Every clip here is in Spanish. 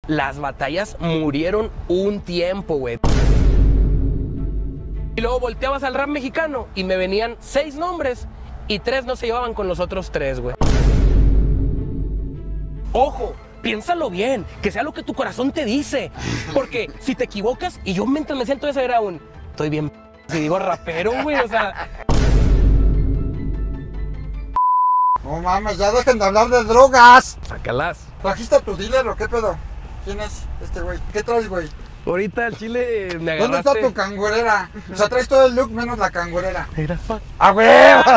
las batallas murieron un tiempo, güey. Y luego volteabas al rap mexicano y me venían 6 nombres y 3 no se llevaban con los otros 3, güey. Ojo, piénsalo bien, que sea lo que tu corazón te dice. Porque si te equivocas, y yo mientras me siento ese era un... Estoy bien, si digo rapero, güey, o sea... No mames, ya dejen de hablar de drogas. Sácalas. ¿Trajiste a tu dealer o qué pedo? ¿Quién es este güey? ¿Qué traes, güey? Ahorita al chile me ¿Dónde agarraste... está tu cangurera? O sea, traes todo el look menos la cangurera. Mira, pa. ¡Ah, güey!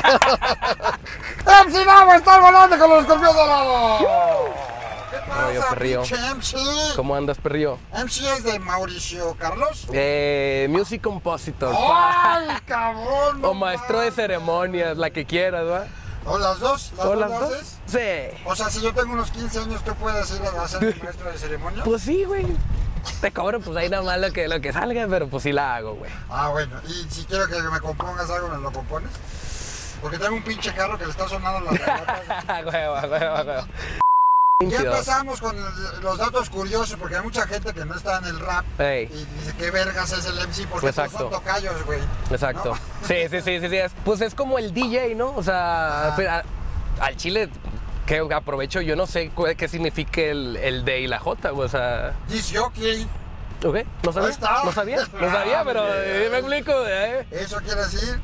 ¡MC Navo está volando con los escorpios dorados! ¿Qué Rollo, pasa, perrillo. pinche MC? ¿Cómo andas, perrillo? ¿MC es de Mauricio Carlos? Music Compositor. ¡Ay, cabrón! O maestro de ceremonias, la que quieras, ¿va? ¿O las dos? ¿O las las dos? haces? Sí. O sea, si yo tengo unos 15 años, ¿tú puedes ir a ser mi maestro de ceremonia? Pues sí, güey. Te cobro pues ahí nada más lo que salga, pero pues sí la hago, güey. Ah, bueno. Y si quiero que me compongas algo, ¿me lo compones? Porque tengo un pinche carro que le está sonando las relatas. Huevo. Ya empezamos con los datos curiosos, porque hay mucha gente que no está en el rap. Ey. Y dice, ¿qué vergas es el MC? Porque pues Exacto. son tocayos, güey. Exacto. ¿No? Sí. Pues es como el DJ, ¿no? O sea, al chile, que aprovecho, yo no sé qué significa el D y la J, güey, o sea... Disc jockey. ¿Ok? ¿No sabía? Ahí está. No sabía, pero me explico, Eso quiere decir.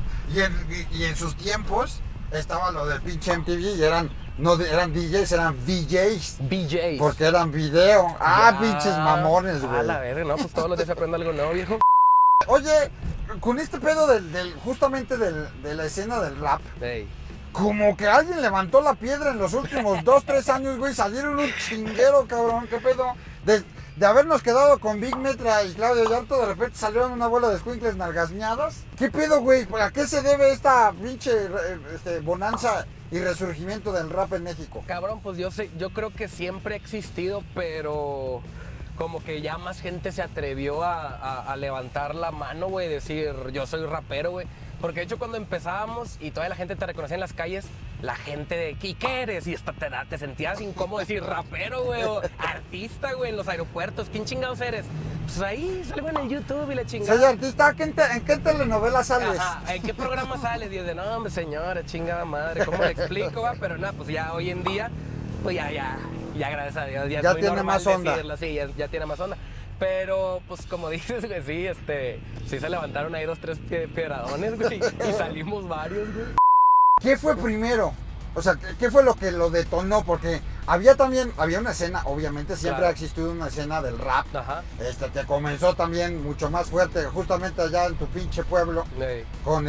Y en sus tiempos estaba lo del pinche MTV y eran DJs, eran VJs. BJs. Porque eran video. Ah, Ya. pinches mamones, güey. A la verga, no, pues todos los días se aprende algo nuevo, viejo. Oye, con este pedo justamente de la escena del rap, Ey. como que alguien levantó la piedra en los últimos 2, 3 años, güey. Salieron un chinguero, cabrón. ¿Qué pedo? De habernos quedado con Big Metra y Claudio Yarto, de repente salieron una bola de escuincles nalgasmeados. ¿Qué pedo, güey? ¿A qué se debe esta pinche bonanza y resurgimiento del rap en México? Cabrón, pues yo creo que siempre ha existido, pero como que ya más gente se atrevió a levantar la mano, güey, decir yo soy rapero, güey. Porque de hecho cuando empezábamos y toda la gente te reconocía en las calles, la gente de ¿y qué eres? Y hasta te sentías incómodo decir rapero, güey, o artista, güey, en los aeropuertos. ¿Quién chingados eres? Pues ahí salgo en el YouTube y la chingada. Soy artista, ¿en qué telenovela sales? Ajá, ¿en qué programa sales? Y yo de, no, hombre, señora, chingada madre, ¿cómo le explico, va? Pero no, pues ya hoy en día, pues ya, gracias a Dios, ya es muy tiene normal más onda. decirlo, sí, ya tiene más onda. Pero, pues, como dices, güey, sí, sí se levantaron ahí 2, 3 piedradones, güey, y salimos varios, güey. ¿Qué fue primero? O sea, ¿qué fue lo que lo detonó? Porque había una escena, obviamente, siempre Claro. ha existido una escena del rap. Ajá. Que comenzó también mucho más fuerte, justamente allá en tu pinche pueblo, Ey. con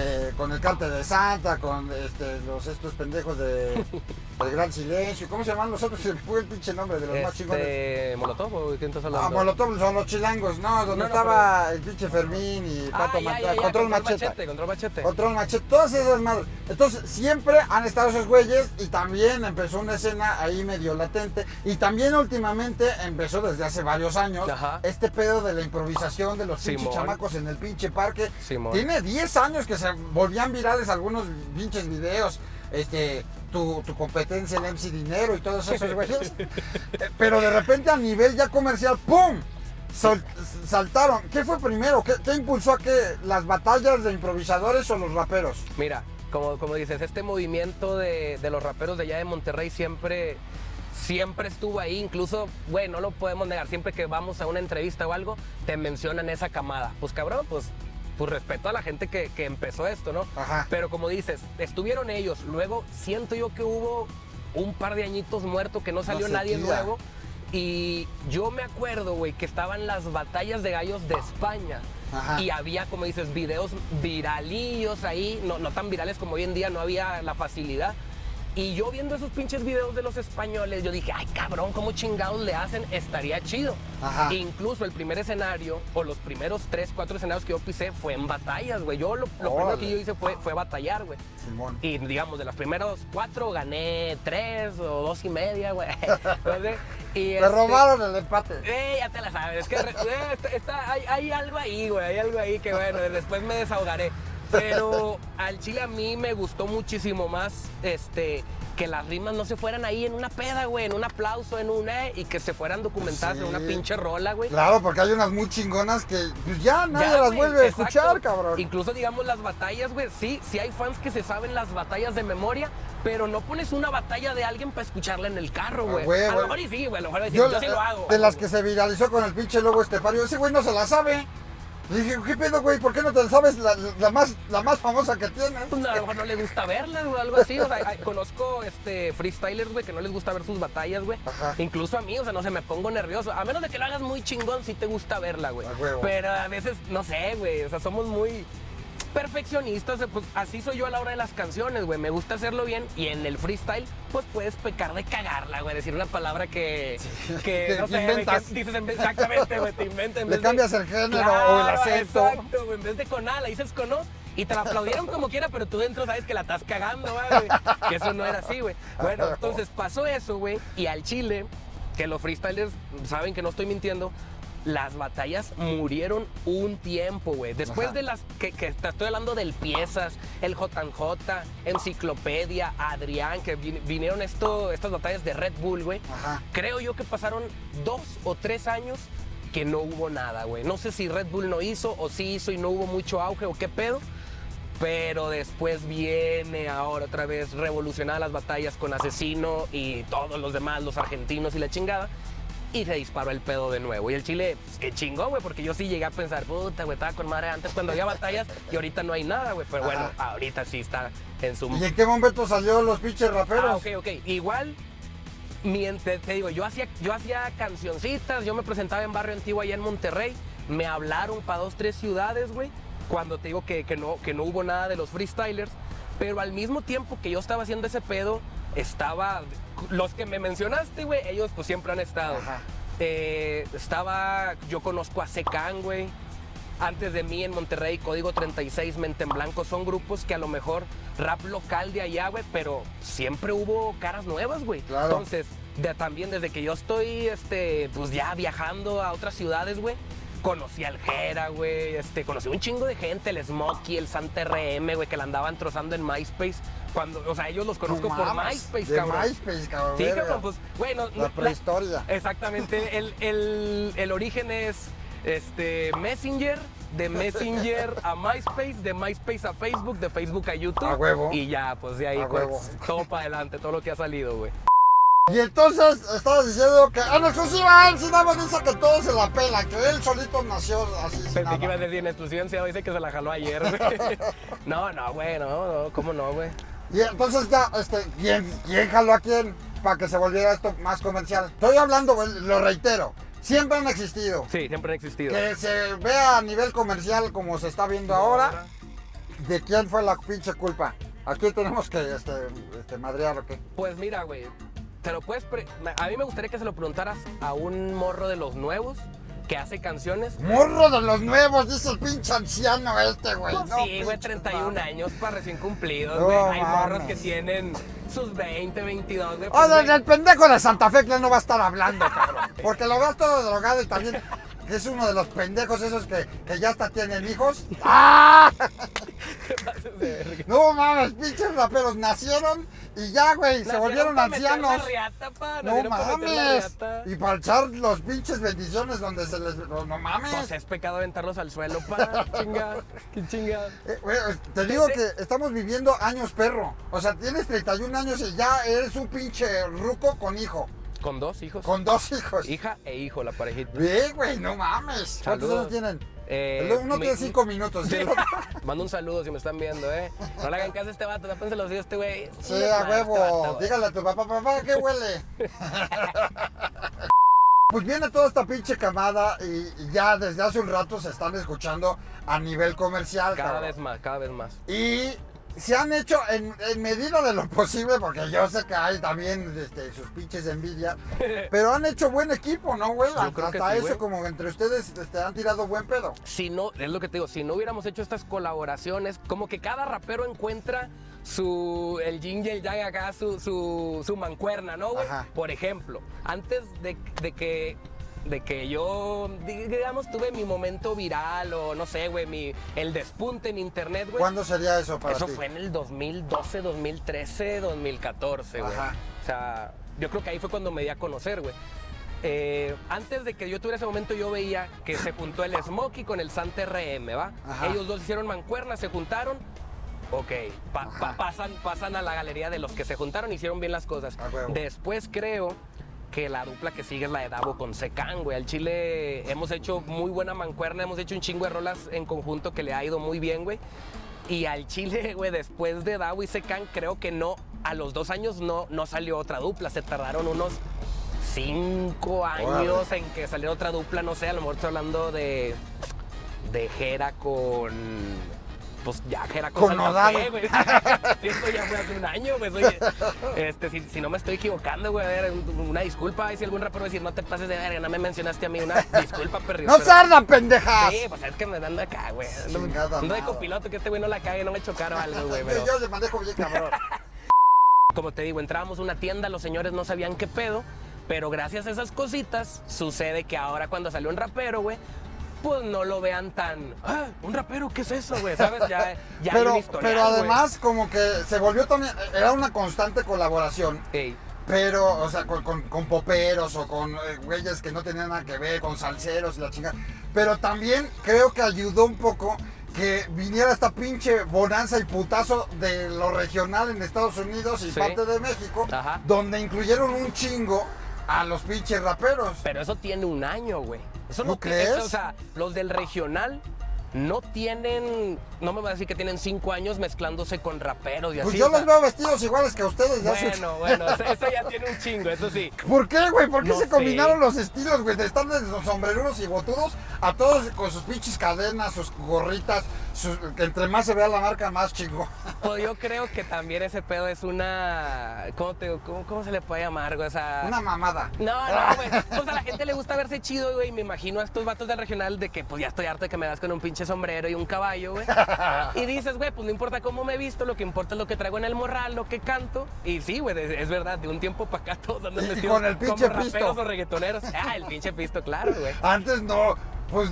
el Cártel de Santa, con estos pendejos del Gran Silencio. ¿Cómo se llaman los otros? Se me fue el pinche nombre de los más chingones. ¿Molotov o quién estás hablando? Ah, Molotov son los chilangos, no, donde No, estaba el pinche Fermín y Pato Machete, Control Machete. Control Machete, todas esas madres. Entonces, siempre han estado esos güeyes y también empezó una escena ahí medio latente. Y también últimamente empezó desde hace varios años este pedo de la improvisación de los pinches chamacos en el pinche parque. Simón. Tiene 10 años que se volvían virales algunos pinches videos. Tu competencia en MC Dinero y todos esos güeyes. Pero de repente a nivel ya comercial, ¡pum! Saltaron. ¿Qué fue primero? ¿Qué impulsó a que las batallas de improvisadores o los raperos? Mira, como dices, este movimiento de los raperos de allá de Monterrey siempre estuvo ahí. Incluso, güey, no lo podemos negar. Siempre que vamos a una entrevista o algo, te mencionan esa camada. Pues cabrón, pues respeto a la gente que empezó esto, ¿no? Ajá. Pero como dices, estuvieron ellos. Luego siento yo que hubo un par de añitos muertos que no salió nadie nuevo. Y yo me acuerdo, güey, que estaban las batallas de gallos de España. Ajá. Y había, como dices, videos viralillos ahí, no tan virales como hoy en día, no había la facilidad. Y yo viendo esos pinches videos de los españoles, yo dije, ay cabrón, ¿cómo chingados le hacen? Estaría chido. Ajá. Incluso el primer escenario, o los primeros 3, 4 escenarios que yo pisé fue en batallas, güey. Yo lo primero que yo hice fue batallar, güey. Simón. Y digamos, de los primeros 4 gané 3 o 2 y media, güey. Entonces, Te robaron el empate. Ya te la sabes. Es que hay algo ahí, güey. Hay algo ahí que, bueno, después me desahogaré. Pero al chile a mí me gustó muchísimo más que las rimas no se fueran ahí en una peda, güey, en un aplauso, en un y que se fueran documentadas en una pinche rola, güey. Claro, porque hay unas muy chingonas que pues ya nadie las vuelve a escuchar, cabrón. Incluso, digamos, las batallas, güey, sí hay fans que se saben las batallas de memoria, pero no pones una batalla de alguien para escucharla en el carro, güey. A lo mejor y sí, güey, a lo mejor yo sí lo hago. De las que se viralizó con el pinche logo estepario, ese güey no se la sabe. Le dije, ¿qué pedo, güey? ¿Por qué no te la sabes la más famosa que tienes? Pues a lo mejor no le gusta verlas o algo así. O sea, conozco freestylers, güey, que no les gusta ver sus batallas, güey. Incluso a mí, o sea, no sé, me pongo nervioso. A menos de que lo hagas muy chingón, sí te gusta verla, güey. Pero a veces, no sé, güey, o sea, somos muy perfeccionistas, pues así soy yo a la hora de las canciones, güey. Me gusta hacerlo bien y en el freestyle, pues puedes pecar de cagarla, güey. Decir una palabra que no sé, inventas. Que dices exactamente, güey, te inventas. Le cambias el género claro, o el acento. Exacto, güey. En vez de con A, la dices con O y te la aplaudieron como quiera, pero tú dentro sabes que la estás cagando, güey. Que eso no era así, güey. Bueno, entonces pasó eso, güey, y al chile, que los freestylers saben que no estoy mintiendo, las batallas murieron un tiempo, güey. Después de las que te estoy hablando del Piezas, el JJ, Enciclopedia, Adrián, que vinieron estas batallas de Red Bull, güey. Creo yo que pasaron 2 o 3 años que no hubo nada, güey. No sé si Red Bull no hizo o sí hizo y no hubo mucho auge o qué pedo. Pero después viene ahora otra vez revolucionar las batallas con Asesino y todos los demás, los argentinos y la chingada. Y se disparó el pedo de nuevo. Y el chile, pues, qué chingón, güey, porque yo sí llegué a pensar, puta, güey, estaba con madre antes cuando había batallas y ahorita no hay nada, güey. Pero bueno, ahorita sí está en su... ¿Y en qué momento salió los pinches raperos? Ok. Igual, te digo, yo hacía cancioncitas, yo me presentaba en Barrio Antiguo allá en Monterrey, me hablaron para 2, 3 ciudades, güey, cuando te digo que no hubo nada de los freestylers, pero al mismo tiempo que yo estaba haciendo ese pedo, los que me mencionaste, güey, ellos pues siempre han estado. Yo conozco a Secan, güey. Antes de mí en Monterrey, Código 36, Mente en Blanco, son grupos que a lo mejor rap local de allá, güey, pero siempre hubo caras nuevas, güey. Claro. Entonces, también desde que yo estoy, pues ya viajando a otras ciudades, güey, conocí al Jera, güey, conocí un chingo de gente, el Smokey, el Santa RM, güey, que la andaban trozando en MySpace. O sea, ellos los conozco por MySpace, cabrón. MySpace, cabrón. Sí, cabrón, pues, güey, la prehistoria. Exactamente, el origen es, Messenger, de Messenger a MySpace, de MySpace a Facebook, de Facebook a YouTube. A huevo. Y ya, pues de ahí, pues, todo para adelante, todo lo que ha salido, güey. Y entonces estabas diciendo que en exclusiva él sí nada más dice que todo se la pela, que él solito nació así. Pensé que iba a decir en exclusiva, dice que se la jaló ayer, güey. No, güey, no, ¿cómo no, güey? Y entonces ya, ¿quién jaló a quién para que se volviera esto más comercial? Estoy hablando, güey, lo reitero, siempre han existido. Sí, siempre han existido. Que se vea a nivel comercial como se está viendo ahora, ¿de quién fue la pinche culpa? Aquí tenemos que madrear, ¿o qué? Pues mira, güey, a mí me gustaría que se lo preguntaras a un morro de los nuevos que hace canciones. ¡Morro de los nuevos! Dice el pinche anciano güey. Pues no, sí, güey, 31 años para recién cumplidos, no, güey. Hay mames. morros que tienen sus 20, 22, güey. O del pendejo de Santa Fe que él no va a estar hablando, cabrón. Porque lo ves todo drogado y también es uno de los pendejos esos que ya hasta tienen hijos. ¡Ah! No mames, pinches raperos nacieron y ya, güey, se volvieron ancianos. No mames. Y para echar los pinches bendiciones donde se les... No mames. Pues es pecado aventarlos al suelo, pa. Chinga. Qué chinga. Güey, te digo que estamos viviendo años perro. O sea, tienes 31 años y ya eres un pinche ruco con hijo. ¿Con 2 hijos? Con 2 hijos. Hija e hijo, la parejita. Ve, güey, no mames. ¿Cuántos años tienen? Uno tiene 5 minutos. Sí. Mando un saludo si me están viendo, No le hagan caso a este vato, tápense los ojos, güey. Sí, a huevo. Dígale a tu papá, ¿qué huele? Pues viene toda esta pinche camada y ya desde hace un rato se están escuchando a nivel comercial. Cada vez más. Y se han hecho en medida de lo posible, porque yo sé que hay también sus pinches de envidia, pero han hecho buen equipo, ¿no, güey? Hasta eso, como entre ustedes han tirado buen pedo. Si no, es lo que te digo, si no hubiéramos hecho estas colaboraciones, como que cada rapero encuentra el yin y el yang acá, su mancuerna, ¿no, güey? Por ejemplo, antes de que de que yo, digamos, tuve mi momento viral o no sé, güey, el despunte en internet, güey. ¿Cuándo sería eso para ti? Eso fue en el 2012, 2013, 2014, güey. Ajá. O sea, yo creo que ahí fue cuando me di a conocer, güey. Antes de que yo tuviera ese momento, yo veía que se juntó el Smokey con el Santa RM, ¿va? Ajá. Ellos dos hicieron mancuerna, se juntaron. Ok, pasan a la galería de los que se juntaron, hicieron bien las cosas. Después creo que la dupla que sigue es la de Davo con Secán, güey. Al Chile hemos hecho muy buena mancuerna, hemos hecho un chingo de rolas en conjunto que le ha ido muy bien, güey. Y al Chile, güey, después de Davo y Secán, creo que no, a los 2 años no salió otra dupla. Se tardaron unos 5 años en que saliera otra dupla, no sé, a lo mejor estoy hablando de Jera con... Pues ya Jera con Nodal, güey. Sí, esto ya fue hace un año, güey. Oye, si no me estoy equivocando, güey, a ver, una disculpa. Si algún rapero va a decir, no te pases de verga, no me mencionaste a mí, una disculpa, perrito. ¡No se ardan, pendejas! Sí, pues es que me dan acá, güey. Ando de copiloto, que este güey no la cague, no me chocaron algo, güey. Pero... Yo le manejo bien, cabrón. Como te digo, entrábamos a una tienda, los señores no sabían qué pedo, pero gracias a esas cositas, sucede que ahora cuando salió un rapero, güey, pues no lo vean tan, un rapero, ¿qué es eso, güey? ¿Sabes? Ya pero, hay un historial, pero además, como que se volvió también, era una constante colaboración. Ey. Pero, o sea, con poperos o con güeyes que no tenían nada que ver, con salseros y la chingada. Pero también creo que ayudó un poco que viniera esta pinche bonanza y putazo de lo regional en Estados Unidos y parte de México, Ajá. donde incluyeron un chingo a los pinches raperos. Pero eso tiene un año, güey. Eso ¿Tú no crees? O sea, los del regional no tienen, no me va a decir que tienen 5 años mezclándose con raperos y así. Pues yo los veo vestidos iguales que a ustedes. Bueno, eso ya tiene un chingo, eso sí. ¿Por qué, güey? ¿Por qué No se sé. combinaron los estilos, güey? De estar desde los sombrerudos y botudos a todos con sus pinches cadenas, sus gorritas, que entre más se vea la marca, más chingo. Pues yo creo que también ese pedo es una, ¿cómo se le puede llamar, güey? O sea, Una mamada. No, güey. Pues a la gente le gusta verse chido, güey. Me imagino a estos vatos del regional de que pues ya estoy harto de que me das con un pinche sombrero y un caballo, güey. Y dices, güey, pues no importa cómo me he visto, lo que importa es lo que traigo en el morral, lo que canto. Y sí, güey, es verdad, de un tiempo para acá todos andan vestidos con el pinche como pisto. raperos o reggaetoneros. El pinche pisto, claro, güey. Antes no, pues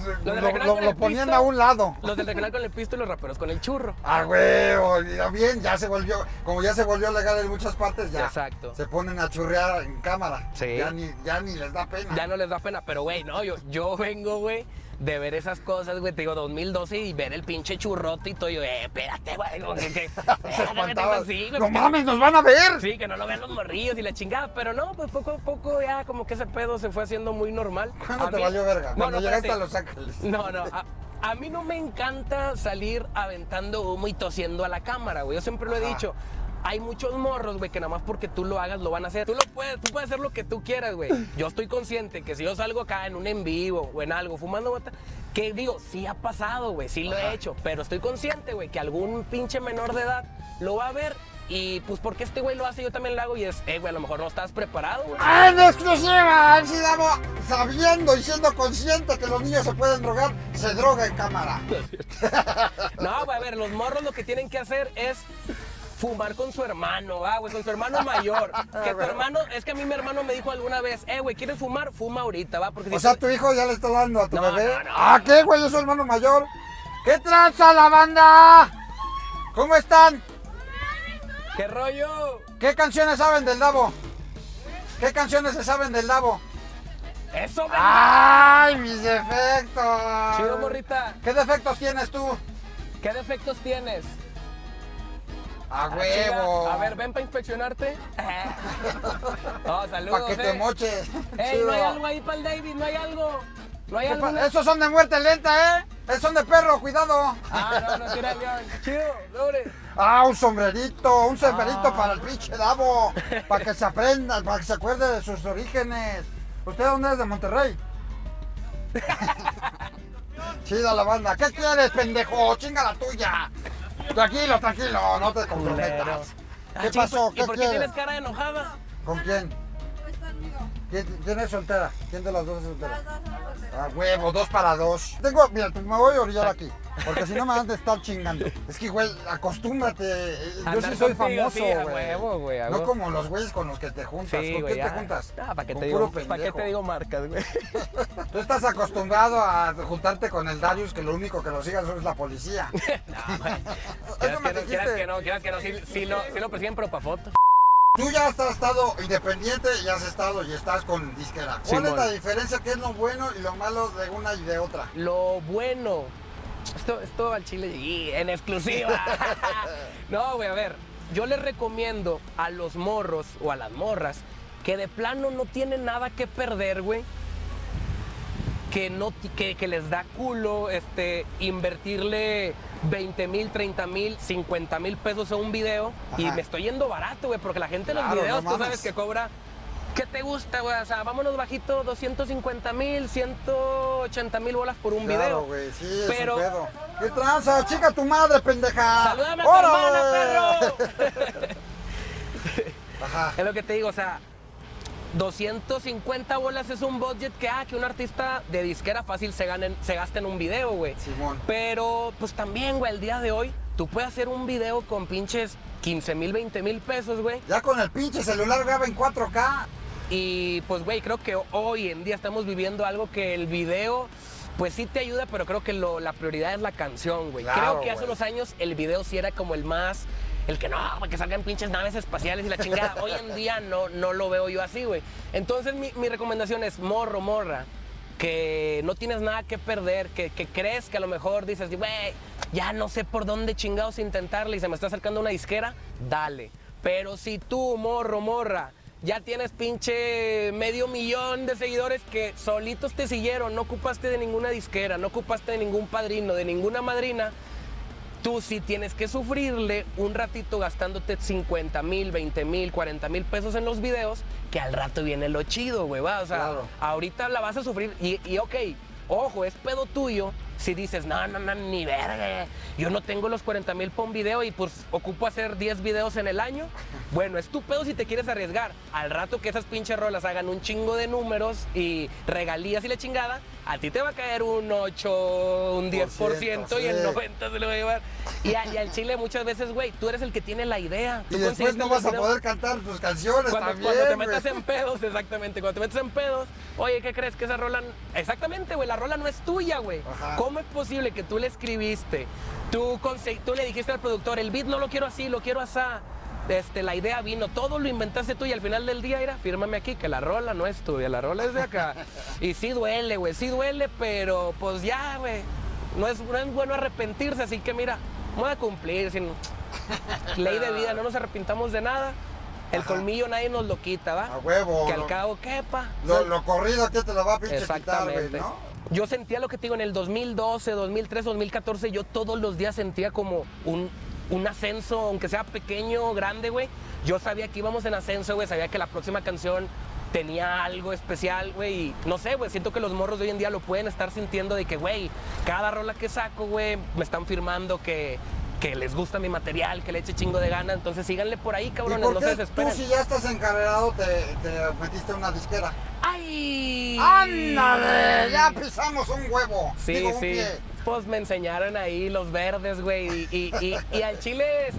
lo ponían pisto, a un lado. Los del regional con el pisto y los raperos con el churro. Ah, güey, bien, ya se volvió, como ya se volvió legal en muchas partes, ya. Exacto. Se ponen a churrear en cámara. Sí. Ya ni les da pena. Ya no les da pena, pero güey, no, yo vengo, güey, de ver esas cosas, güey, te digo, 2012 y ver el pinche churrote y todo, yo, espérate, güey, como que Se espantaba. así, güey, ¡No mames, nos van a ver! Sí, que no lo vean los morrillos y la chingada, pero no, pues poco a poco ya como que ese pedo se fue haciendo muy normal. ¿Cuándo te valió verga? Cuando llegaste espérate. a Los Ángeles. No, a mí no me encanta salir aventando humo y tosiendo a la cámara, güey, yo siempre lo he dicho. Hay muchos morros, güey, que nada más porque tú lo hagas, lo van a hacer. Tú puedes hacer lo que tú quieras, güey. Yo estoy consciente que si yo salgo acá en un en vivo o en algo fumando bota, que digo, sí ha pasado, güey, sí lo he hecho, pero estoy consciente, güey, que algún pinche menor de edad lo va a ver y pues porque este güey lo hace, yo también lo hago y es, güey, a lo mejor no estás preparado, güey. En exclusiva, MC Davo, sabiendo y siendo consciente que los niños se pueden drogar, se droga en cámara. No, güey, a ver, los morros lo que tienen que hacer es fumar con su hermano, güey, con su hermano mayor. Que tu hermano, es que a mí mi hermano me dijo alguna vez, güey, ¿quieres fumar? Fuma ahorita, va. Porque O sea, tu hijo ya le está dando a tu No, bebé. no. ¿Ah, qué, güey? Yo soy hermano mayor. ¿Qué tranza la banda? ¿Cómo están? ¿Qué rollo? ¿Qué canciones saben del Davo? ¿Qué canciones se saben del Davo? Eso, güey. ¡Ay, mis defectos! Chido, morrita. ¿Qué defectos tienes tú? ¿Qué defectos tienes? ¡A Chida. huevo! A ver, ven para inspeccionarte. No, saludos. Para que te moches. Ey, ¿no hay Chido. algo ahí para el David? ¿No hay algo? ¿No hay ¿Qué algo? pa- Esos son de muerte lenta, ¿eh? Esos son de perro, cuidado. No tira león. Chido, doble. Ah, un sombrerito para el pinche Davo. Para que se aprenda, para que se acuerde de sus orígenes. ¿Usted dónde es? ¿De Monterrey? Chida la banda. ¿Qué quieres, pendejo? Chinga la tuya. Tranquilo, no te comprometas. ¿Qué pasó? ¿Y ¿Qué por qué quieres? tienes cara de enojada? ¿Con quién? Pues conmigo. ¿Quién es soltera? ¿Quién de las dos es soltera? Las dos somos solteras. Ah, huevo, 2 para 2. Mira, me voy a orillar aquí. Porque si no me van a estar chingando. Es que, güey, acostúmbrate. Yo Andar sí soy contigo, famoso, sí, a güey. huevo, güey, a No huevo. como los güeyes con los que te juntas. Sí, ¿Con güey, qué ya. te juntas? Ah, ¿para qué Con te puro digo, ¿para qué pendejo. te digo marcas, güey? Tú estás acostumbrado a juntarte con el Darius, que lo único que lo sigas es la policía. No, güey. Eso me Quieras dijiste. que no, sí lo persiguen, pero para fotos. Tú ya has estado independiente y has estado y estás con disquera. ¿Cuál es Simón. la diferencia? ¿Qué es lo bueno y lo malo de una y de otra? Lo bueno. Esto al chile y en exclusiva. No, güey, a ver. Yo les recomiendo a los morros o a las morras que de plano no tienen nada que perder, güey. Que les da culo invertirle 20,000, 30,000, 50,000 pesos a un video. Ajá. Y me estoy yendo barato, güey, porque la gente en los Claro, videos, no tú sabes mames. que cobra. ¿Qué te gusta, güey? O sea, vámonos bajito, 250,000, 180,000 bolas por un Claro, video. güey, sí, Pero- es un pedo. ¿Qué tranza? Chica tu madre, pendeja. ¡Salúdame a tu ¡Órale! hermana, perro! Ajá. Es lo que te digo, o sea, 250 bolas es un budget que un artista de disquera fácil se gasta en un video, güey. Simón. Pero, pues también, güey, el día de hoy, tú puedes hacer un video con pinches 15,000, 20,000 pesos, güey. Ya con el pinche celular graba en 4K. Y, pues, güey, creo que hoy en día estamos viviendo algo que el video, pues sí te ayuda, pero creo que la prioridad es la canción, güey. Claro, Creo que hace güey. unos años el video sí era como el más... El que no, güey, que salgan pinches naves espaciales y la chingada. Hoy en día no lo veo yo así, güey. Entonces mi recomendación es morro, morra, que no tienes nada que perder, que crees que a lo mejor dices, güey, ya no sé por dónde chingados intentarle y se me está acercando una disquera, dale. Pero si tú, morro, morra, ya tienes pinche 500,000 de seguidores que solitos te siguieron, no ocupaste de ninguna disquera, no ocupaste de ningún padrino, de ninguna madrina, tú sí tienes que sufrirle un ratito gastándote 50,000, 20,000, 40,000 pesos en los videos, que al rato viene lo chido, güey, va. O sea, Claro. ahorita la vas a sufrir y ok, ojo, es pedo tuyo si dices, no, ni verga, yo no tengo los 40,000 para un video y pues ocupo hacer 10 videos en el año. Bueno, es tu pedo si te quieres arriesgar. Al rato que esas pinches rolas hagan un chingo de números y regalías y la chingada, a ti te va a caer un 8, un 10% y el sí. 90% se lo va a llevar. Y al chile muchas veces, güey, tú eres el que tiene la idea. Y Tú después conseguiste no los vas a videos. poder cantar tus canciones Cuando también, te güey. metas en pedos, exactamente. Cuando te metes en pedos, oye, ¿qué crees que esa rola? Exactamente, güey, la rola no es tuya, güey. Ajá. ¿Cómo es posible que tú le escribiste? Tú le dijiste al productor, el beat no lo quiero así, lo quiero asá. La idea vino, todo lo inventaste tú y al final del día, mira, fírmame aquí que la rola no es tuya, la rola es de acá. Y sí duele, güey, sí duele, pero pues ya, güey, no es bueno arrepentirse, así que mira, voy a cumplir, sin ley de vida, no nos arrepintamos de nada. El Ajá. colmillo nadie nos lo quita, ¿va? A huevo. Que al cabo, quepa. Lo corrido que te lo va a pinche quitar, güey, Exactamente. ¿no? Yo sentía lo que te digo en el 2012, 2013, 2014, yo todos los días sentía como un ascenso, aunque sea pequeño o grande, güey. Yo sabía que íbamos en ascenso, güey, sabía que la próxima canción tenía algo especial, güey, y no sé, güey, siento que los morros de hoy en día lo pueden estar sintiendo de que, güey, cada rola que saco, güey, me están firmando que les gusta mi material, que le eche chingo de gana, entonces síganle por ahí, ¿Y cabrones, por no se qué tú, desesperen. si ya estás encarrerado, te metiste en una disquera? ¡Ay! ¡Ándale! Ya pisamos un huevo. Sí, Digo, un sí. pie. Pues me enseñaron ahí los verdes, güey. Y al chile,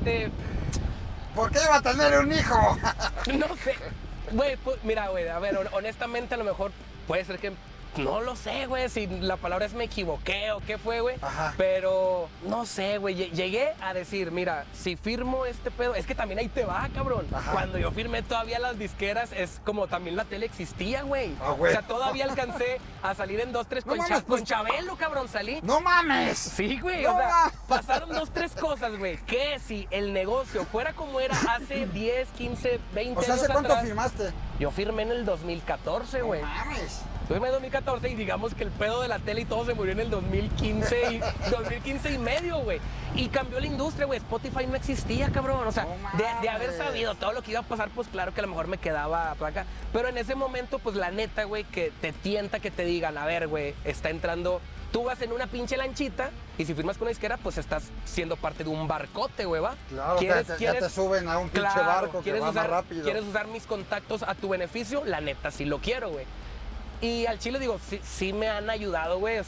¿Por qué iba a tener un hijo? no sé. Güey, pues, mira, güey, a ver, honestamente a lo mejor puede ser que... No lo sé, güey, si la palabra es me equivoqué o qué fue, güey. Ajá. Pero no sé, güey. Llegué a decir, mira, si firmo este pedo, es que también ahí te va, cabrón. Ajá. Cuando yo firmé todavía las disqueras, es como también la tele existía, güey. Ah, güey. O sea, todavía alcancé a salir en 2, 3 No mames, pues- con Chabelo, cabrón, salí. ¡No mames! Sí, güey, No, o sea, ma. pasaron 2, 3 cosas, güey. Que si el negocio fuera como era hace 10, 15, 20 O sea, años ¿hace cuánto atrás, firmaste? yo firmé en el 2014, güey. No mames. Yo firmé en 2014 y digamos que el pedo de la tele y todo se murió en el 2015 y medio, güey. Y cambió la industria, güey. Spotify no existía, cabrón. O sea, No de haber mames. sabido todo lo que iba a pasar, pues claro que a lo mejor me quedaba placa. Pero en ese momento, pues la neta, güey, que te tienta que te digan, a ver, güey, está entrando Tú vas en una pinche lanchita y si firmas con una disquera, pues estás siendo parte de un barcote, güey, ¿va? Claro, ya te suben a un pinche barco que va más rápido. ¿Quieres usar mis contactos a tu beneficio? La neta, sí lo quiero, güey. Y al chile, digo, sí me han ayudado, güey,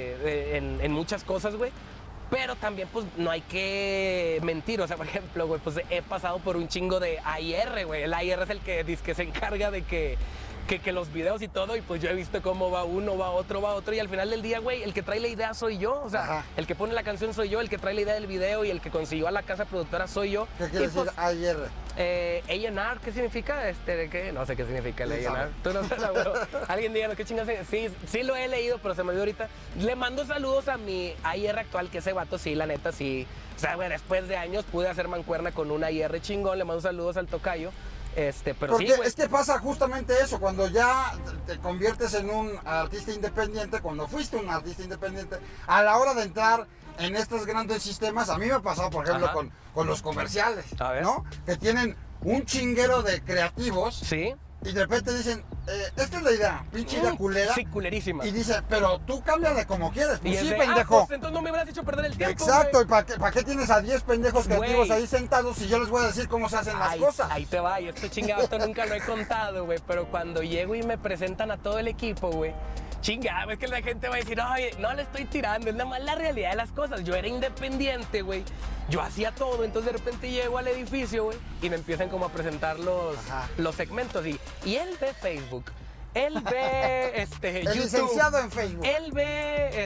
en muchas cosas, güey. Pero también, pues, no hay que mentir. O sea, por ejemplo, güey, pues he pasado por un chingo de AIR, güey. El AIR es el que dice que se encarga de que los videos y todo, y pues yo he visto cómo va uno, va otro, y al final del día, güey, el que trae la idea soy yo, o sea, ajá, el que pone la canción soy yo, el que trae la idea del video y el que consiguió a la casa productora soy yo. ¿Qué quiere decir AIR? A&R, ¿qué significa? ¿Qué? No sé qué significa el A&R. Tú no sabes, güey. Alguien díganos qué chingas. Sí lo he leído, pero se me olvidó ahorita. Le mando saludos a mi AIR actual, que ese vato, sí, la neta, sí. O sea, güey, después de años pude hacer mancuerna con un AIR chingón. Le mando saludos al tocayo. Pero porque sí, es que pasa justamente eso, cuando ya te conviertes en un artista independiente, cuando fuiste un artista independiente, a la hora de entrar en estos grandes sistemas, a mí me ha pasado, por ejemplo, con los comerciales, ¿no? Que tienen un chinguero de creativos. Sí. Y de repente dicen, esta es la idea, pinche idea culera. Sí, culerísima. Y dice, pero tú cámbiale como quieres. Pues sí, de, pendejo. Pues entonces no me hubieras hecho perder el tiempo. Exacto, güey. ¿Y para qué tienes a 10 pendejos creativos ahí sentados si yo les voy a decir cómo se hacen las cosas? Ahí te va, y esto chingado, esto nunca lo he contado, güey. Pero cuando llego y me presentan a todo el equipo, güey, chingado, es que la gente va a decir, oye, no le estoy tirando, es nada más la realidad de las cosas. Yo era independiente, güey. Yo hacía todo, entonces de repente llego al edificio, güey, y me empiezan como a presentar los segmentos. Y él ve Facebook, él ve el YouTube, licenciado en Facebook. él ve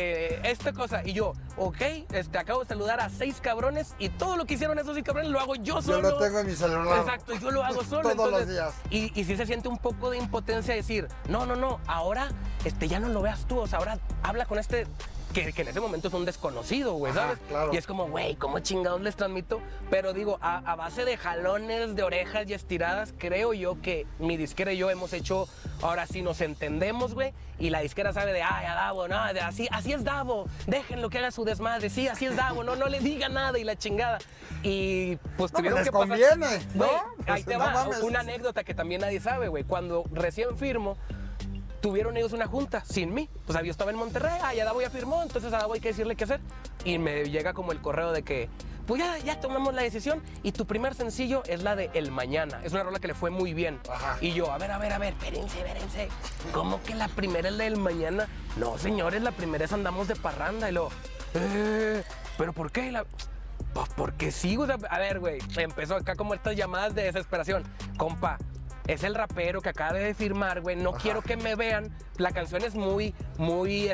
esta cosa. Y yo, ok, acabo de saludar a 6 cabrones y todo lo que hicieron esos 6 cabrones lo hago yo solo. Yo lo tengo en mi celular. Exacto, yo lo hago solo. Todos los días. Y sí se siente un poco de impotencia decir, no, ahora ya no lo veas tú, o sea, ahora habla con que en ese momento es un desconocido, güey, ¿sabes? Claro. Y es como, güey, ¿cómo chingados les transmito? Pero digo, a base de jalones de orejas y estiradas, creo yo que mi disquera y yo hemos hecho, ahora sí nos entendemos, güey, y la disquera sabe de, ay, a Davo, no, así es Davo, déjenlo que haga su desmadre, sí, así es Davo, no le diga nada y la chingada. Y pues no, tuvieron les que conviene, pasar, ¿no? Güey, Pues, ahí te no va, mames. una anécdota que también nadie sabe, güey, cuando recién firmo, tuvieron ellos una junta sin mí. O sea, yo estaba en Monterrey, ya Davo ya firmó, entonces a Davo hay que decirle qué hacer. Y me llega como el correo de que, pues ya tomamos la decisión y tu primer sencillo es la de El Mañana. Es una rola que le fue muy bien. Ajá. Y yo, a ver, espérense. ¿Cómo que la primera es la del Mañana? No, señores, la primera es Andamos de Parranda. Y luego, ¿pero por qué? Pues porque sí, o sea, a ver, güey, empezó acá como estas llamadas de desesperación. Compa, es el rapero que acaba de firmar, güey, no quiero que me vean. La canción es muy, güey,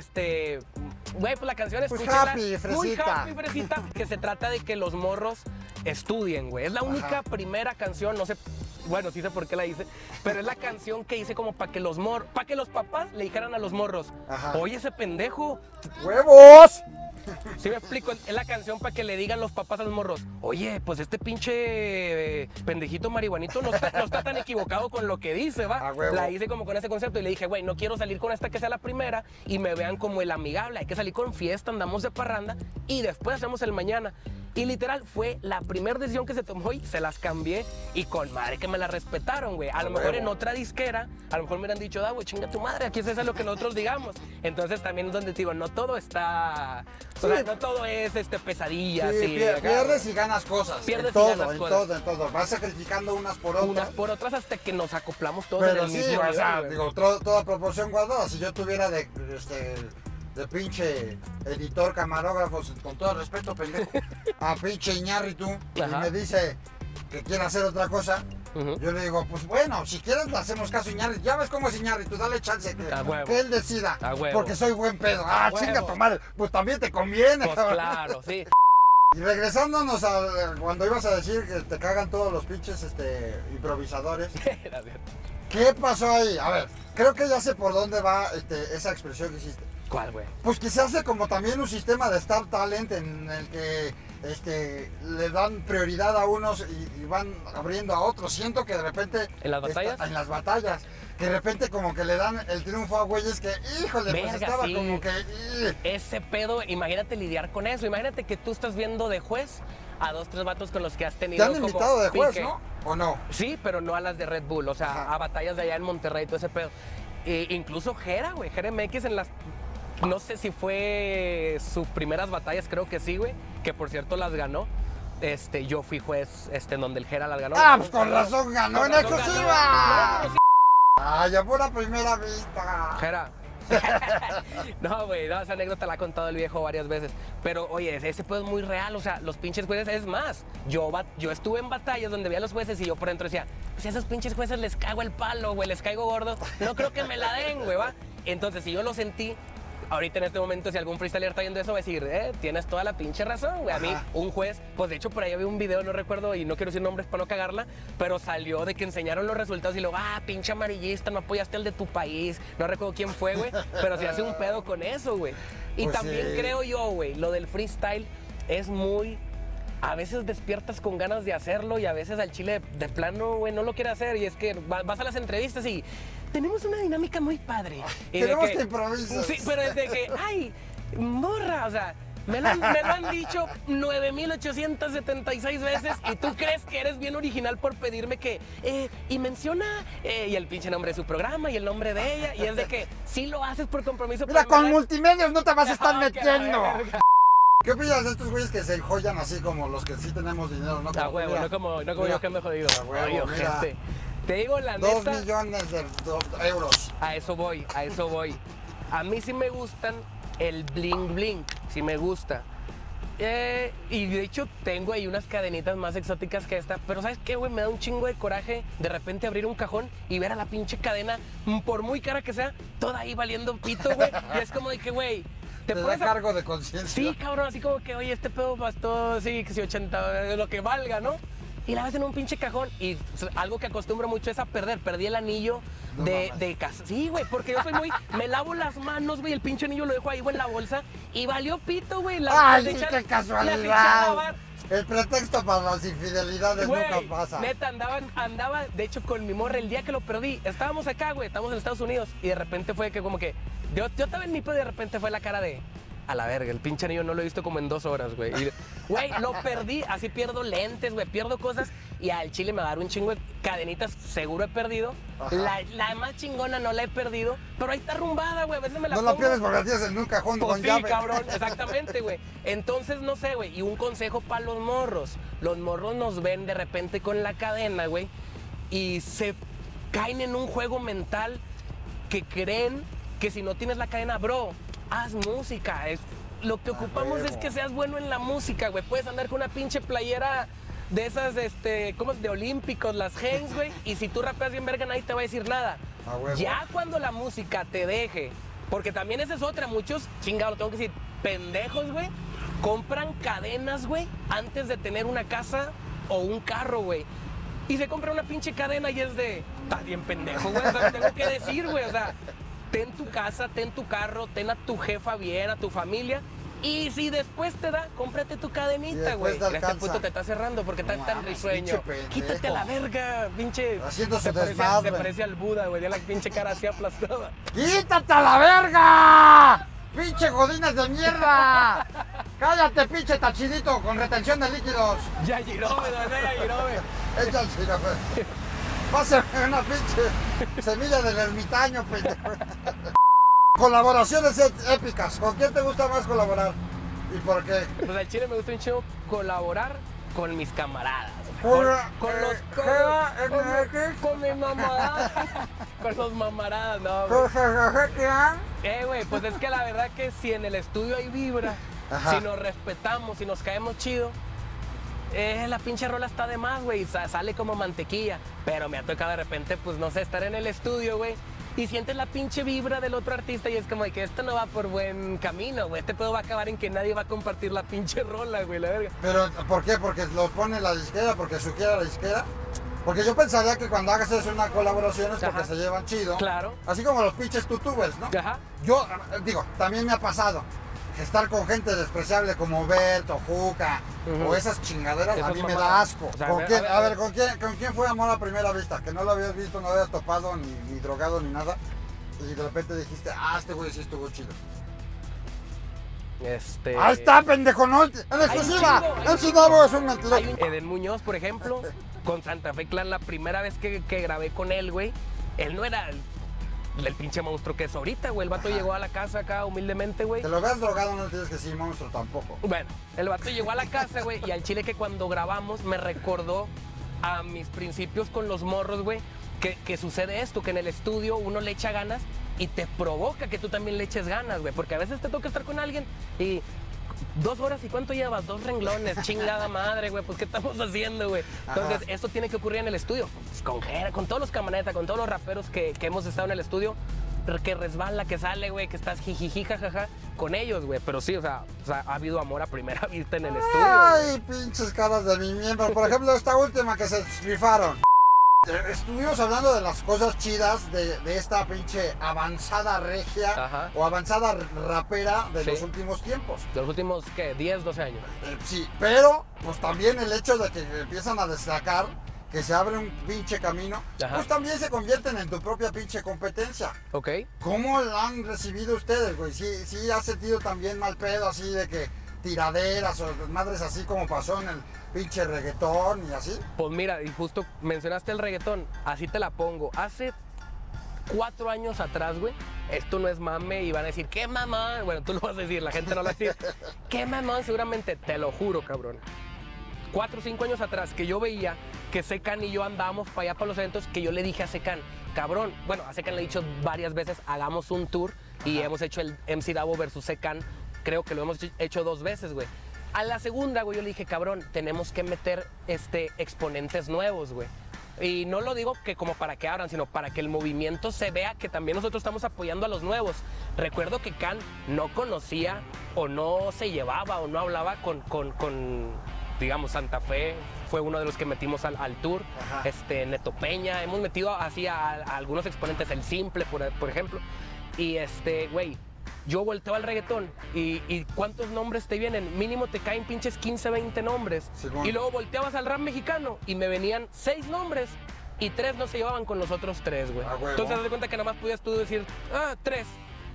pues la canción es pues escúchala, happy, fresita. muy happy, fresita, que se trata de que los morros estudien, güey. Es la única primera canción, no sé, bueno, sí sé por qué la hice, pero es la canción que hice como para que los papás le dijeran a los morros, oye, ese pendejo, ¡huevos! ¿Sí me explico? Es la canción para que le digan los papás a los morros, oye, pues este pinche pendejito marihuanito no está tan equivocado con lo que dice, ¿va? La hice como con ese concepto y le dije, güey, no quiero salir con esta que sea la primera y me vean como el amigable, hay que salir con fiesta, andamos de parranda y después hacemos El Mañana. Y literal fue la primera decisión que se tomó y se las cambié y con madre que me la respetaron, güey. A lo mejor en otra disquera, a lo mejor me hubieran dicho, güey, chinga tu madre, aquí es eso lo que nosotros digamos. Entonces también es donde te digo, no todo está, o sea, no todo es pesadilla. Sí, pierdes y ganas cosas. Pierdes en todo, y ganas cosas. En todo. Vas sacrificando unas por otras. Unas por otras hasta que nos acoplamos todos Pero en el sí, mismo o nivel, sea, güey. digo, toda proporción guardada. Si yo tuviera de pinche editor, camarógrafos, con todo respeto, pendejo, a pinche Iñárritu, y me dice que quiere hacer otra cosa, yo le digo, pues bueno, si quieres le hacemos caso a Iñárritu. Ya ves cómo es Iñárritu, dale chance que él decida, porque soy buen pedo. Chinga tu madre, pues también te conviene. Pues claro, sí. Y regresándonos a cuando ibas a decir que te cagan todos los pinches improvisadores. ¿Qué pasó ahí? A ver, creo que ya sé por dónde va esa expresión que hiciste. ¿Cuál, güey? Pues que se hace como también un sistema de Star Talent en el que le dan prioridad a unos y van abriendo a otros. Siento que de repente... ¿En las batallas? En las batallas. Que de repente como que le dan el triunfo a güeyes que, híjole, verga, pues estaba sí. como que... Ese pedo, imagínate lidiar con eso. Imagínate que tú estás viendo de juez a 2, 3 vatos con los que has tenido. Te han invitado de juez, pique. ¿no? ¿O no? Sí, pero no a las de Red Bull, o sea, a batallas de allá en Monterrey, todo ese pedo. Incluso Jera, güey, Jera MX en las no sé si fue sus primeras batallas, creo que sí, güey, que por cierto las ganó. Yo fui juez en donde el Jera las ganó. Ah, pues con razón ganó en exclusiva. Ganó. Ah, ya fue la primera vista. Jera. No, güey, no, esa anécdota la ha contado el viejo varias veces. Pero, oye, ese pedo es muy real. O sea, los pinches jueces, es más, yo estuve en batallas donde veía a los jueces y yo por dentro decía, pues a esos pinches jueces les cago el palo, güey, les caigo gordo. No creo que me la den, güey, va. Entonces, si yo lo sentí, ahorita en este momento, si algún freestyler está viendo eso, va a decir, tienes toda la pinche razón, güey. A mí, un juez, pues de hecho por ahí había un video, no recuerdo, y no quiero decir nombres para no cagarla, pero salió de que enseñaron los resultados y luego, pinche amarillista, no apoyaste al de tu país. No recuerdo quién fue, güey, pero se hace un pedo con eso, güey. Y Pues también sí. creo yo, güey, lo del freestyle es muy... A veces despiertas con ganas de hacerlo y a veces al chile de plano, güey, no lo quiere hacer. Y es que vas a las entrevistas y tenemos una dinámica muy padre. Y de Queremos que improvises. Sí, pero es de que, ay, morra, o sea, me lo han dicho 9,876 veces y tú crees que eres bien original por pedirme que, y menciona, y el pinche nombre de su programa y el nombre de ella. Y es de que sí lo haces por compromiso. Mira, pero con me da- multimedios no te vas a estar Ah, que la metiendo. verga. ¿Qué opinas de estos güeyes que se enjollan así como los que sí tenemos dinero, no? A huevo, no como mira, yo que me he jodido. a huevo, Ay, mira. ojete. Te digo la 2 neta, millones de euros. a eso voy. A mí sí me gustan el bling bling, sí me gusta. Y de hecho tengo ahí unas cadenitas más exóticas que esta, pero ¿sabes qué, güey? Me da un chingo de coraje de repente abrir un cajón y ver a la pinche cadena, por muy cara que sea, toda ahí valiendo pito, güey. Y es como de que, güey, Te da pones a- cargo de conciencia. Sí, cabrón, así como que, oye, este pedo bastó, sí, que si 80, lo que valga, ¿no? Y la ves en un pinche cajón y algo que acostumbro mucho es a perder. Perdí el anillo No de mames. casa. Sí, güey, porque yo soy muy... Me lavo las manos, güey, el pinche anillo lo dejo ahí, güey, en la bolsa y valió pito, güey. ¡Ay, le sí, echan- qué le eché a casualidad! lavar. El pretexto para las infidelidades Güey, nunca pasa. neta, andaba, de hecho, con mi morra el día que lo perdí. Estábamos acá, güey, estamos en Estados Unidos y de repente fue que como que... Yo estaba en mi pedo y de repente fue la cara de... A la verga, el pinche anillo no lo he visto como en 2 horas, güey. Y, güey, lo perdí, así pierdo lentes, güey, pierdo cosas. Y al chile me va a dar un chingo de cadenitas, seguro he perdido. Ajá. La más chingona no la he perdido, pero ahí está arrumbada, güey. A veces me la No la pongo. pierdes porque la tienes en un cajón Pues con sí, llave. cabrón, exactamente, güey. Entonces, no sé, güey. Y un consejo para los morros. Los morros nos ven de repente con la cadena, güey. Y se caen en un juego mental que creen que si no tienes la cadena, bro, haz música. Lo que ocupamos huevo. es que seas bueno en la música, güey. Puedes andar con una pinche playera de esas, ¿cómo es? De olímpicos, las Hanes, güey. Y si tú rapeas bien verga, nadie te va a decir nada. A huevo. Ya cuando la música te deje, porque también esa es otra, muchos, chingado, lo tengo que decir, pendejos, güey, compran cadenas, güey, antes de tener una casa o un carro, güey. Y se compra una pinche cadena y es de, estás bien pendejo, güey, o sea, tengo que decir, güey, o sea, ten tu casa, ten tu carro, ten a tu jefa bien, a tu familia. Y si después te da, cómprate tu Y cadenita, después güey. te Este alcanza. puto te está cerrando porque está No tan mames, risueño. pinche pendejo. Quítate a la verga, pinche. Haciendo su se desmadre. parece al Buda, güey. Ya la pinche cara así aplastada. ¡Quítate a la verga! ¡Pinche godines de mierda! ¡Cállate, pinche tachidito con retención de líquidos! Ya giró, güey, ya giró, güey. Ella sí, la fe. Pásame una pinche semilla del ermitaño, pendejo. Colaboraciones épicas. ¿Con quién te gusta más colaborar? ¿Y por qué? Pues al chile me gusta un chingo colaborar con mis camaradas. Hola, Con mis mamaradas. Con los mamaradas, no, güey. Güey, pues es que la verdad que si en el estudio hay vibra, Ajá. si nos respetamos, si nos caemos chido, la pinche rola está de más, güey, sale como mantequilla. Pero me ha tocado de repente, pues no sé, estar en el estudio, güey, y sientes la pinche vibra del otro artista y es como de que esto no va por buen camino, güey. Este pedo va a acabar en que nadie va a compartir la pinche rola, güey, la verga. Pero, ¿por qué? ¿Porque los pone la disquera? ¿Porque sugiere la disquera? Porque yo pensaría que cuando hagas eso una colaboración es porque Ajá. se llevan chido. Claro. Así como los pinches tutubers, ¿no? Ajá. Yo, digo, también me ha pasado estar con gente despreciable como Berto, Juca, Ujú. o esas chingaderas, a Esas mí me da mamadas. asco. O sea, ¿Con a quién, ver, a ver, ¿con quién fue amor a primera vista? Que no lo habías visto, no habías topado, ni drogado, ni nada. Y de repente dijiste, este güey sí estuvo chido. ¡Ahí está, pendejo! ¡No! ¡En exclusiva! chingo, ¡El Cidabo es un mentiroso! Hay un Eden Muñoz, por ejemplo, con Santa Fe Clan, la primera vez que grabé con él, güey, él no era el pinche monstruo que es ahorita, güey. El vato llegó a la casa acá humildemente, güey. Te lo veas drogado, no tienes que decir monstruo tampoco. Bueno, el vato llegó a la casa, güey, y al chile que cuando grabamos me recordó a mis principios con los morros, güey, que sucede esto, que en el estudio uno le echa ganas y te provoca que tú también le eches ganas, güey, porque a veces te toca estar con alguien y 2 horas, ¿y cuánto llevas? 2 renglones, chingada madre, güey, pues ¿qué estamos haciendo, güey? Entonces, esto tiene que ocurrir en el estudio, pues, con Jera, con todos los camaradas, con todos los raperos que hemos estado en el estudio, que resbala, que sale, güey, que estás jijiji, jajaja, con ellos, güey. Pero sí, o sea, ha habido amor a primera vista en el estudio. Ay, pinches caras de mi miembro. Por ejemplo, esta última que se rifaron. Estuvimos hablando de las cosas chidas de esta pinche avanzada regia o avanzada rapera de los últimos tiempos. De los últimos, ¿qué? 10, 12 años. Sí, pero pues también el hecho de que empiezan a destacar, que se abre un pinche camino, pues también se convierten en tu propia pinche competencia. Ok. ¿Cómo la han recibido ustedes, güey? ¿Sí has sentido también mal pedo así de que tiraderas o madres así como pasó en el pinche reggaetón y así? Pues mira, y justo mencionaste el reggaetón, así te la pongo. Hace 4 años atrás, güey, esto no es mame y van a decir, ¿qué mamón? Bueno, tú lo vas a decir, la gente no lo va a decir. ¿Qué mamón? Seguramente, te lo juro, cabrón. 4 o 5 años atrás, que yo veía que Secan y yo andábamos para allá para los eventos, que yo le dije a Secan, cabrón, bueno, a Secan le he dicho varias veces, hagamos un tour y hemos hecho el MC Davo versus Secan, creo que lo hemos hecho 2 veces, güey. A la segunda, güey, yo le dije, cabrón, tenemos que meter exponentes nuevos, güey. Y no lo digo que como para que abran, sino para que el movimiento se vea que también nosotros estamos apoyando a los nuevos. Recuerdo que Can no conocía o no se llevaba o no hablaba con digamos, Santa Fe fue uno de los que metimos al tour. Neto Peña, hemos metido así a algunos exponentes, El Simple, por ejemplo. Y güey, yo volteo al reggaetón y ¿cuántos nombres te vienen? Mínimo te caen pinches 15, 20 nombres. Según. Y luego volteabas al rap mexicano y me venían 6 nombres y 3 no se llevaban con los otros 3, güey. Entonces, haz de cuenta que nada más podías tú decir, 3.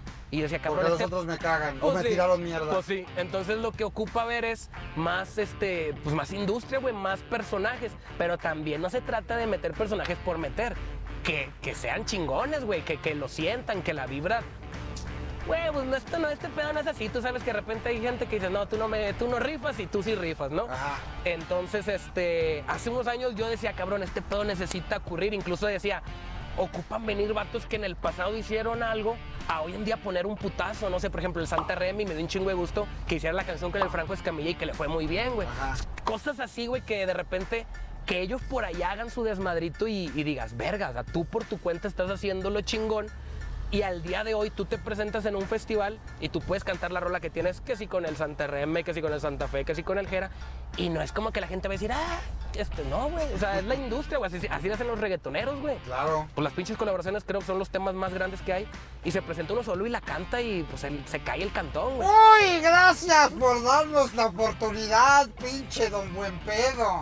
Y decía, cabrón, porque los otros me cagan, o me tiraron mierda. Pues sí, entonces lo que ocupa ver es más, pues más industria, güey, más personajes. Pero también no se trata de meter personajes por meter. Que sean chingones, güey, que lo sientan, que la vibra... Güey, pues este pedo no es así. Tú sabes que de repente hay gente que dice, no, tú no rifas y tú sí rifas, ¿no? Entonces, hace unos años yo decía, cabrón, este pedo necesita ocurrir. Incluso decía, ocupan venir vatos que en el pasado hicieron algo a hoy en día poner un putazo. No sé, por ejemplo, el Santa Remy me dio un chingo de gusto que hiciera la canción con el Franco Escamilla y que le fue muy bien, güey. Cosas así, güey, que de repente... que ellos por allá hagan su desmadrito y digas, verga, o sea, tú por tu cuenta estás haciéndolo chingón y al día de hoy tú te presentas en un festival y tú puedes cantar la rola que tienes, que si con el Santa Reme, que si con el Santa Fe, que si con el Jera, y no es como que la gente va a decir, no, güey, o sea, es la industria, güey, así lo hacen los reggaetoneros, güey. Claro. Pues las pinches colaboraciones creo que son los temas más grandes que hay y se presenta uno solo y la canta y pues se cae el cantón, güey. ¡Uy, gracias por darnos la oportunidad, pinche don Buen Pedo!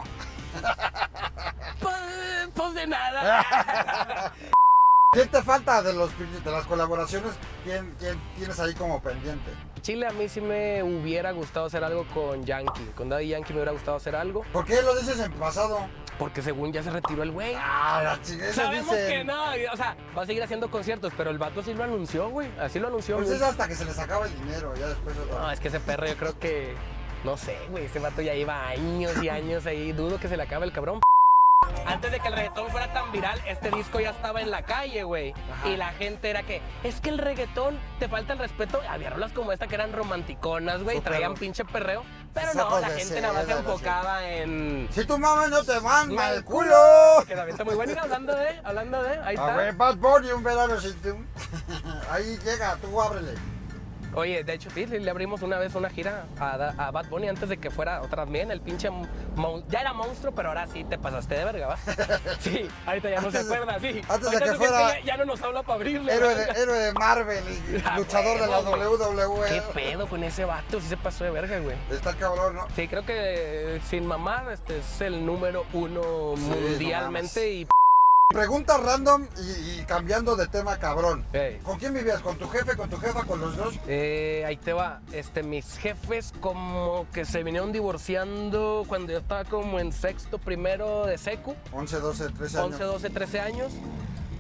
Pues de nada. ¿Qué te falta de las colaboraciones? ¿Quién tienes ahí como pendiente? Chile, a mí sí me hubiera gustado hacer algo con Yankee. Con Daddy Yankee me hubiera gustado hacer algo. ¿Por qué lo dices en pasado? Porque según ya se retiró el güey. La chingada. Sabemos que no, o sea, va a seguir haciendo conciertos, pero el vato sí lo anunció, güey. Así lo anunció. Pues es hasta que se les acaba el dinero, ya después... No, es que ese perro yo creo que... No sé, güey, ese vato ya lleva años y años ahí. Dudo que se le acabe el cabrón. Antes de que el reggaetón fuera tan viral, este disco ya estaba en la calle, güey. Y la gente era que, es que el reggaetón te falta el respeto. Había rolas como esta que eran romanticonas, güey, traían pinche perreo. Pero no, la gente nada más se enfocaba en... Si tu mamá no te mama el culo. Que también está muy bueno. Y hablando de, ahí está. A ver, Bad Bunny, un verano sin tú. Ahí llega, tú ábrele. Oye, de hecho, sí, le abrimos una vez una gira a Bad Bunny antes de que fuera otra vez el pinche... Ya era monstruo, pero ahora sí te pasaste de verga, ¿va? Sí, ahorita ya no se acuerda, sí. Antes de que fuera... Ya no nos habla para abrirle. Héroe de Marvel y luchador de la WWE. ¿Qué pedo con ese vato? Sí se pasó de verga, güey. Está cabrón, ¿no? Sí, creo que sin mamar, es el número 1 mundialmente y... Pregunta random y cambiando de tema, cabrón. Hey. ¿Con quién vivías? ¿Con tu jefe, con tu jefa, con los dos? Ahí te va. Mis jefes como que se vinieron divorciando cuando yo estaba como en sexto, primero de secu. 11, 12, 13 años. 11, 12, 13 años.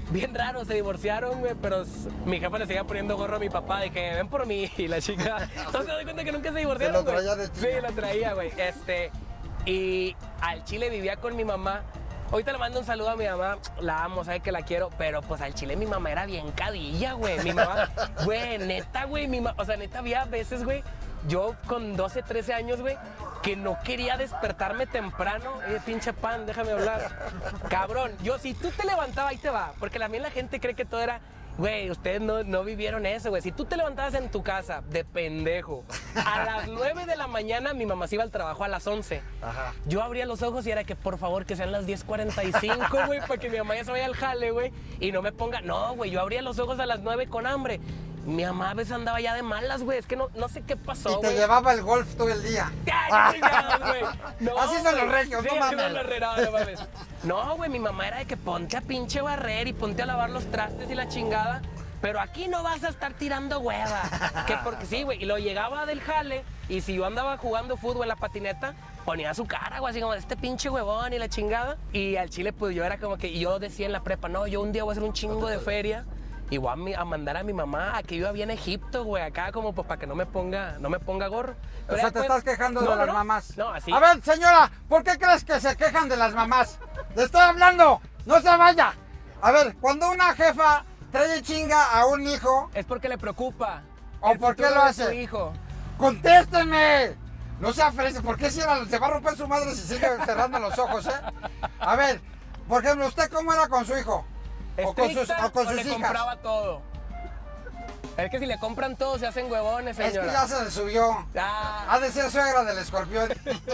bien raro, se divorciaron, güey, pero mi jefa le seguía poniendo gorro a mi papá de que ven por mí y la chica. Entonces me doy cuenta que nunca se divorciaron, Se lo traía de Sí, lo traía, güey. Y al chile vivía con mi mamá. Ahorita le mando un saludo a mi mamá, la amo, sabe que la quiero, pero pues al chile mi mamá era bien cadilla, güey. Mi mamá, güey, neta, güey, o sea, neta había veces, güey, yo con 12, 13 años, güey, que no quería despertarme temprano. Pinche pan, déjame hablar. Cabrón, si tú te levantabas, ahí te va, porque también la gente cree que todo era... Güey, ustedes no vivieron eso, güey. Si tú te levantabas en tu casa de pendejo, a las 9 de la mañana mi mamá se iba al trabajo a las 11. Ajá. Yo abría los ojos y era que por favor que sean las 10:45, güey, para que mi mamá ya se vaya al jale, güey, y no me ponga... No, güey, yo abría los ojos a las 9 con hambre. Mi mamá a veces andaba ya de malas, güey. Es que no sé qué pasó, Y te güey. llevaba el golf todo el día. ¡Ay, güey! No, así son los regios, sí, no así mames. son los regios, no mames. No, güey, mi mamá era de que ponte a pinche barrer y ponte a lavar los trastes y la chingada. Pero aquí no vas a estar tirando hueva. Que porque sí, güey. Y lo llegaba del jale y si yo andaba jugando fútbol en la patineta, ponía su cara, güey, así como este pinche huevón y la chingada. Y al chile, pues yo era como que... Y yo decía en la prepa, no, yo un día voy a hacer un chingo de feria. Y voy a mandar a mi mamá a que yo en Egipto, güey, acá como pues para que no me ponga gorro. O sea, te estás quejando de las mamás. No, así. A ver, señora, ¿por qué crees que se quejan de las mamás? Le estoy hablando, no se vaya. A ver, cuando una jefa trae chinga a un hijo... Es porque le preocupa. ¿O por qué lo hace? Su hijo. ¡Contésteme! No se ofrece, ¿por qué se va a romper su madre si sigue cerrando los ojos, A ver, por ejemplo, ¿usted cómo era con su hijo? O con sus le hijas. compraba todo. Es que si le compran todo se hacen huevones, señora. Es que ya se le subió. Ah. Ha de ser suegra del escorpión.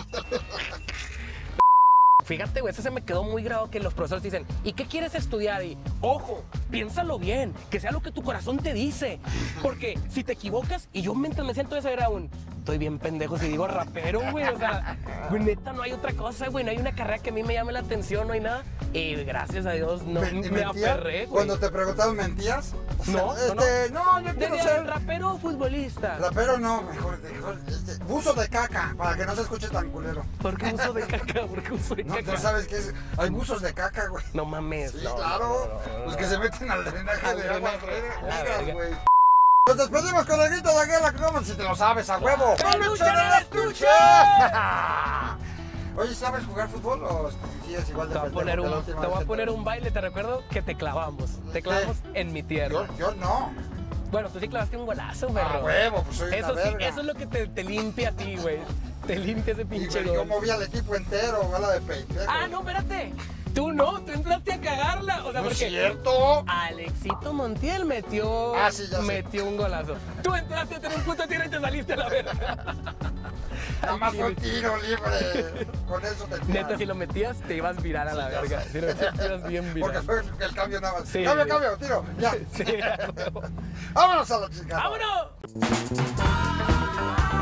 Fíjate, güey, eso se me quedó muy grabado que los profesores dicen, ¿y qué quieres estudiar? Y, ojo, piénsalo bien, que sea lo que tu corazón te dice. Porque si te equivocas, y yo mientras me siento eso era estoy bien pendejo si digo rapero, güey. O sea, güey, neta, no hay otra cosa, güey. No hay una carrera que a mí me llame la atención, no hay nada. Y gracias a Dios no me aferré, güey. Cuando te preguntaban, ¿mentías? No, no, yo quiero ser... ¿rapero o futbolista? Rapero no, mejor buzo de caca, para que no se escuche tan culero. ¿Por qué uso de caca? ¿Por qué uso de No, caca? tú sabes que hay buzos de caca, güey. No mames. Sí, no, claro. no. Los que se meten al drenaje Al de aguas drenaje, la negras, verga. güey. Nos despedimos con el grito de guerra, como si te lo sabes, a huevo. ¡Peluche del estuche! Oye, ¿sabes jugar fútbol o sigues igual de Te voy a poner pendejo que la última vez que poner un baile, te recuerdo que te clavamos. Te clavamos en mi tierra. Yo no. Bueno, tú sí clavaste un golazo, A perro. huevo, pues soy Eso una sí, verga. eso es lo que te limpia a ti, güey. Te limpia ese Y, pinche güey, yo gol. moví al equipo entero, bala de pendejo. Ah, no, espérate. Tú entraste a cagarla. O sea, No es porque cierto. Alexito Montiel metió Sí, ya sé. metió un golazo. Tú entraste a tener un puto tiro y te saliste a la verga. Nada más fue un tiro libre. Con eso te Neta, si lo metías, te ibas viral a la ya verga. sé. Si lo metías, te ibas bien Porque viral. fue el cambio nada más. Sí, Cambio, sí. tiro. Ya. Sí, a huevo. Vámonos a la chica. ¡Vámonos!